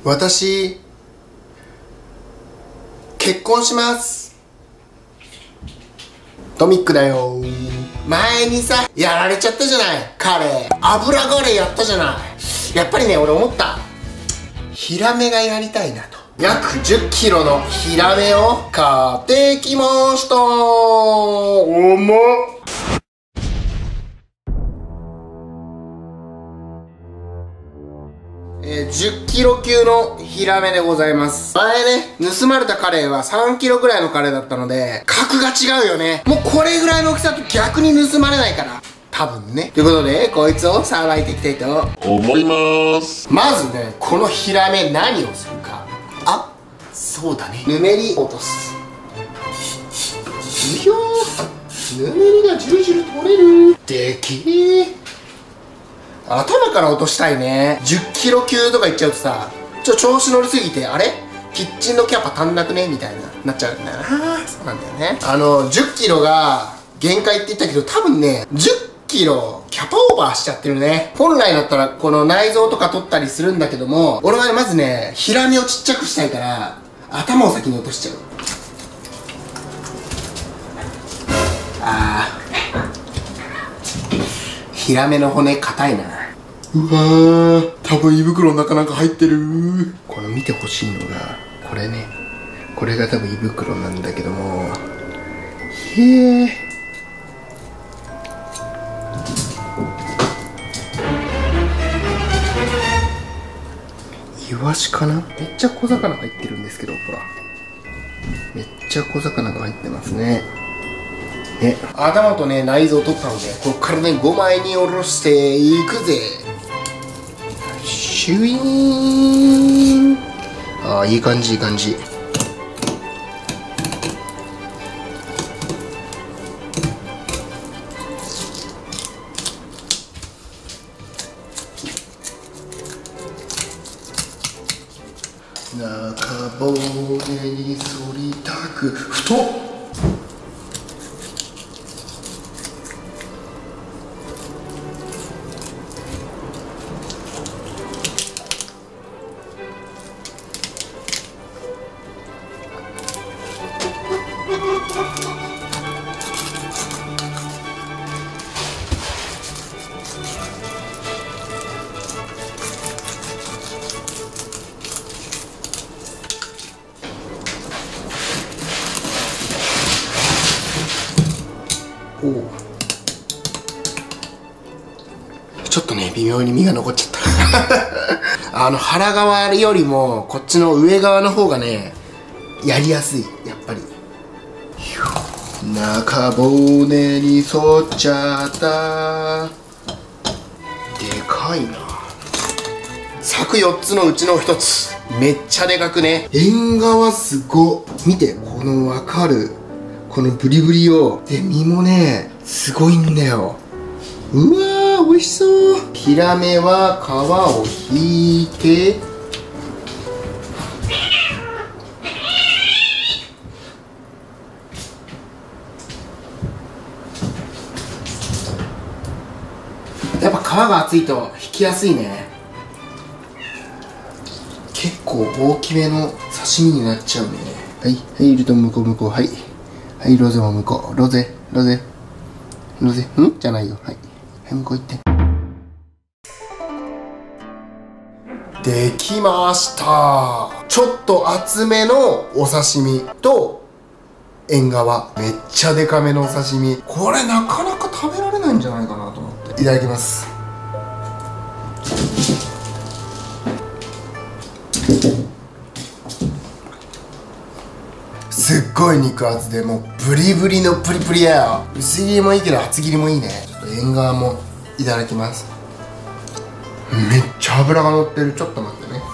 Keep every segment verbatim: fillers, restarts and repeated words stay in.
私結婚します。トミックだよ。前にさやられちゃったじゃない、カレー油カレーやったじゃない。やっぱりね、俺思った、ヒラメがやりたいなと。約じゅっキロのヒラメを買ってきました。重っ。えー、じゅっキロ級のヒラメでございます。前ね、盗まれたカレーはさんキロぐらいのカレーだったので、格が違うよね。もうこれぐらいの大きさと逆に盗まれないから。多分ね。ということで、こいつをさばいていきたいと思います。まずね、このヒラメ何をするか。あ、そうだね。ぬめり落とす。うひょー。ぬめりがじゅるじゅる取れる。でけー。頭から落としたいね。じゅっキロ級とかいっちゃうとさ、ちょっと調子乗りすぎて、あれキッチンのキャパ足んなくねみたいな、なっちゃうんだよな。そうなんだよね。あの、じゅっキロが限界って言ったけど、多分ね、じゅっキロキャパオーバーしちゃってるね。本来だったら、この内臓とか取ったりするんだけども、俺はね、まずね、ヒラメをちっちゃくしたいから、頭を先に落としちゃう。あー。ヒラメの骨硬いな。うわー、多分胃袋の中なんか入ってる。この見てほしいのがこれね、これが多分胃袋なんだけども、へえ、イワシかな。めっちゃ小魚入ってるんですけど、ほらめっちゃ小魚が入ってますね。ね、頭とね、内臓を取ったので、ここからね、ごまいにおろしていくぜ。シュイーン。ああ、いい感じいい感じ。中骨に反りたく太っ。おお、ちょっとね微妙に身が残っちゃったあの腹側よりもこっちの上側の方がねやりやすい、やっぱり。中骨に沿っちゃった。でかいな。柵よっつのうちのひとつ、めっちゃでかくね。縁側すごっ。見て、この分かるこのブリブリを。で身もねすごいんだよ。うわー、美味しそう。ヒラメは皮を引いて、やっぱ皮が厚いと引きやすいね。結構大きめの刺身になっちゃうね。はいはい、いると向こう向こう。はいはい、ロゼも向こう。ロゼロゼロゼんじゃないよ。はいはい、向こう行って。できました。ちょっと厚めのお刺身と縁側、めっちゃでかめのお刺身。これなかなか食べられないんじゃないかなと思って。いただきます。すっごい肉厚で、もうブリブリのプリプリだよ。薄切りもいいけど厚切りもいいね。ちょっと縁側もいただきます。めっちゃ脂が乗ってる。ちょっと待ってね。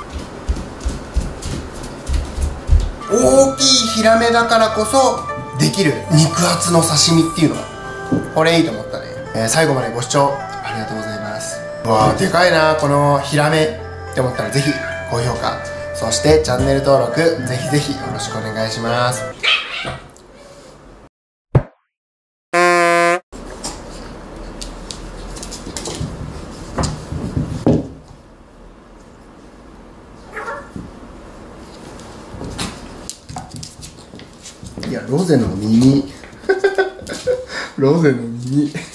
大きいヒラメだからこそできる肉厚の刺身っていうのはこれいいと思ったね。えー、最後までご視聴ありがとうございます。うわー、でかいなこのヒラメって思ったら、ぜひ高評価、そしてチャンネル登録ぜひぜひよろしくお願いします。 やロゼの耳ロゼの耳